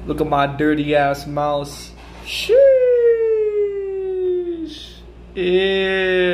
Look at my dirty ass mouse. Sheesh. Ew.